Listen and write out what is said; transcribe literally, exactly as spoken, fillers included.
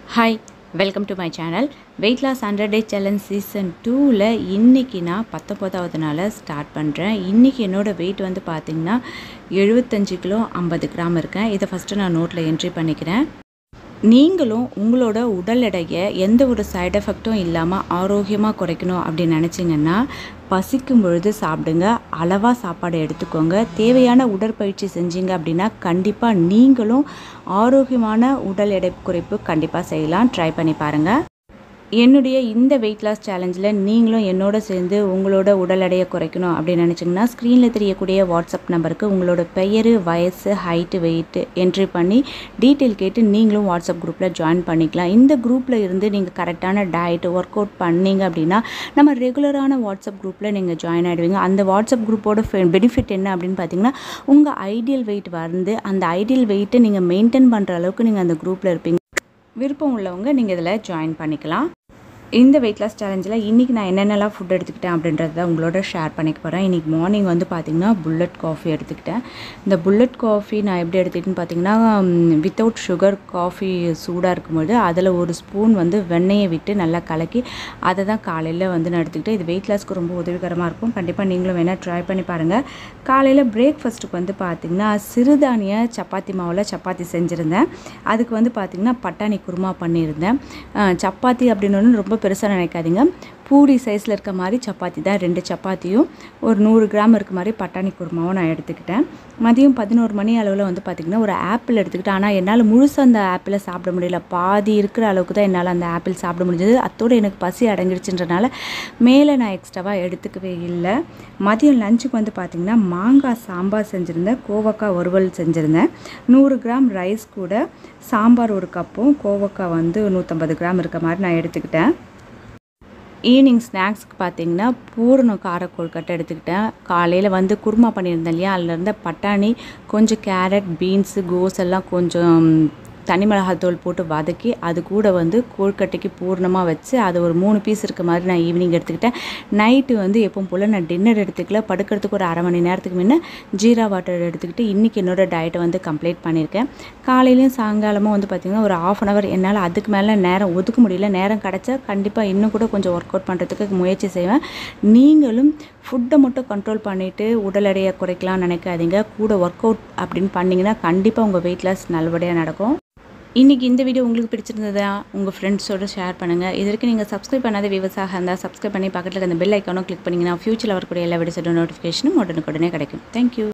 Hi, welcome to my channel. Weight Loss one hundred Day Challenge Season two ல இன்னைக்கு நான் பத்தொன்பதாவது நாள ஸ்டார்ட் பண்றேன். இன்னைக்கு என்னோட weight வந்து பாத்தீங்கன்னா எழுபத்தஞ்சு கிலோ ஐம்பது கிராம் இருக்கேன். இத ஃபர்ஸ்ட் நான் நோட்ல என்ட்ரி பண்ணிக்கிறேன். நீங்களும் உங்களோட உடல் எடையை எந்த ஒரு சைடு எஃபெக்ட்டும் இல்லாமல் ஆரோக்கியமாக குறைக்கணும் அப்படின்னு நினச்சிங்கன்னா பசிக்கும் பொழுது சாப்பிடுங்க, அளவாக சாப்பாடு எடுத்துக்கோங்க. தேவையான உடற்பயிற்சி செஞ்சீங்க அப்படின்னா கண்டிப்பாக நீங்களும் ஆரோக்கியமான உடல் எடை குறைப்பு கண்டிப்பாக செய்யலாம். ட்ரை பண்ணி பாருங்கள். என்னுடைய இந்த வெயிட் லாஸ் சேலஞ்சில் நீங்களும் என்னோட சேர்ந்து உங்களோட உடல் எடையை குறைக்கணும் அப்படின்னு நினச்சிங்கன்னா ஸ்க்ரீனில் தெரியக்கூடிய வாட்ஸ்அப் நம்பருக்கு உங்களோட பெயர், வயசு, ஹைட்டு, வெயிட்டு என்ட்ரி பண்ணி டீட்டெயில் கேட்டு நீங்களும் வாட்ஸ்அப் குரூப்பில் ஜாயின் பண்ணிக்கலாம். இந்த குரூப்பில் இருந்து நீங்கள் கரெக்டான டயட் ஒர்க் அவுட் பண்ணீங்க அப்படின்னா நம்ம ரெகுலரான வாட்ஸ்அப் குரூப்பில் நீங்கள் ஜாயின் ஆகிடுவீங்க. அந்த வாட்ஸ்அப் குரூப்போட பெனிஃபிட் என்ன அப்படின்னு பார்த்தீங்கன்னா உங்கள் ஐடியல் வெயிட் வந்து அந்த ஐடியல் வெயிட்டை நீங்கள் மெயின்டைன் பண்ணுற அளவுக்கு நீங்கள் அந்த குரூப்பில் இருப்பீங்க. விருப்பம் உள்ளவங்க நீங்கள் இதில் ஜாயின் பண்ணிக்கலாம். இந்த வெயிட் லாஸ் சேலஞ்சில் இன்றைக்கி நான் என்னென்னலாம் ஃபுட் எடுத்துக்கிட்டேன் அப்படின்றத உங்களோட ஷேர் பண்ணிக்க போகிறேன். இன்றைக்கி மார்னிங் வந்து பார்த்திங்கன்னா புல்லட் காஃபி எடுத்துக்கிட்டேன். இந்த புல்லட் காஃபி நான் எப்படி எடுத்துக்கிட்டேன்னு பார்த்திங்கன்னா வித்தவுட் சுகர் காஃபி சூடாக இருக்கும்போது அதில் ஒரு ஸ்பூன் வந்து வெண்ணெயை விட்டு நல்லா கலக்கி அதை தான் காலையில் வந்து நான் எடுத்துக்கிட்டேன். இது வெயிட் லாஸ்க்கு ரொம்ப உதவிகரமாக இருக்கும். கண்டிப்பாக நீங்களும் வேணால் ட்ரை பண்ணி பாருங்கள். காலையில் பிரேக்ஃபாஸ்ட்டுக்கு வந்து பார்த்திங்கன்னா சிறுதானிய சப்பாத்தி மாவில் சப்பாத்தி செஞ்சுருந்தேன். அதுக்கு வந்து பார்த்திங்கன்னா பட்டாணி குருமா பண்ணியிருந்தேன். சப்பாத்தி அப்படின்னு ரொம்ப பெருசாக நினைக்காதீங்க, பூரி சைஸில் இருக்க மாதிரி சப்பாத்தி தான். ரெண்டு சப்பாத்தியும் ஒரு நூறு கிராம் இருக்க மாதிரி பட்டாணி குருமாவும் நான் எடுத்துக்கிட்டேன். மதியம் பதினோரு மணி அளவில் வந்து பார்த்திங்கன்னா ஒரு ஆப்பிள் எடுத்துக்கிட்டேன். ஆனால் என்னால் முழுசாக அந்த ஆப்பிளை சாப்பிட முடியல, பாதி இருக்கிற அளவுக்கு தான் என்னால் அந்த ஆப்பிள் சாப்பிட முடிஞ்சது. அத்தோடு எனக்கு பசி அடங்கிடுச்சுன்றனால மேலே நான் எக்ஸ்ட்ராவாக எடுத்துக்கவே இல்லை. மதியம் லஞ்சுக்கு வந்து பார்த்திங்கன்னா மாங்காய் சாம்பார் செஞ்சுருந்தேன், கோவக்காய் வறுவல் செஞ்சுருந்தேன். நூறு கிராம் ரைஸ் கூட சாம்பார் ஒரு கப்பும் கோவக்காய் வந்து நூற்றம்பது கிராம் இருக்க மாதிரி நான் எடுத்துக்கிட்டேன். ஈவினிங் ஸ்நாக்ஸ்க்கு பார்த்திங்கன்னா பூரணம் கார கொழுக்கட்டை எடுத்துக்கிட்டேன். காலையில் வந்து குருமா பண்ணியிருந்தேன் இல்லையா, அதில் இருந்த பட்டாணி, கொஞ்சம் கேரட், பீன்ஸு, கோஸ் எல்லாம் கொஞ்சம் தனி மிளகாத்தூள் போட்டு வதக்கி அது கூட வந்து கொழுக்கட்டைக்கு பூர்ணமாக வச்சு அது ஒரு மூணு பீஸ் இருக்க மாதிரி நான் ஈவினிங் எடுத்துக்கிட்டேன். நைட்டு வந்து எப்பவும் போல் நான் டின்னர் எடுத்துக்கல, படுக்கிறதுக்கு ஒரு அரை மணி நேரத்துக்கு முன்னே ஜீரா வாட்டர் எடுத்துக்கிட்டு இன்றைக்கி என்னோட டயட்டை வந்து கம்ப்ளீட் பண்ணியிருக்கேன். காலையிலையும் சாயங்காலமும் வந்து பார்த்திங்கன்னா ஒரு ஆஃப் அன் ஹவர் என்னால் அதுக்கு மேலே நேரம் ஒதுக்க முடியல. நேரம் கிடச்சா கண்டிப்பாக இன்னும் கூட கொஞ்சம் ஒர்க் அவுட் பண்ணுறதுக்கு முயற்சி செய்வேன். நீங்களும் ஃபுட்டை மட்டும் கண்ட்ரோல் பண்ணிவிட்டு உடல் எடையை குறைக்கலாம்னு நினைக்காதீங்க. கூட ஒர்க் அவுட் அப்படின்னு பண்ணிங்கன்னா கண்டிப்பாக உங்கள் வெயிட் லாஸ் நல்லபடியாக நடக்கும். இன்றைக்கி இந்த வீடியோ உங்களுக்கு பிடிச்சிருந்ததா உங்கள் ஃப்ரெண்ட்ஸோடு ஷேர் பண்ணுங்கள். இது வரைக்கும் நீங்கள் சப்ஸ்கிரைப் பண்ணாத வியூவர்ஸாக இருந்தால் சப்ஸ்கிரைப் பண்ணி பக்கத்தில் அந்த பெல் ஐக்கானும் கிளிக் பண்ணிங்கன்னா ஃபியூச்சரில் வரக்கூடிய எல்லா வீடியோஸோட நோட்டிஃபிகேஷனும் உடனுக்குடனே கிடைக்கும். தேங்க்யூ.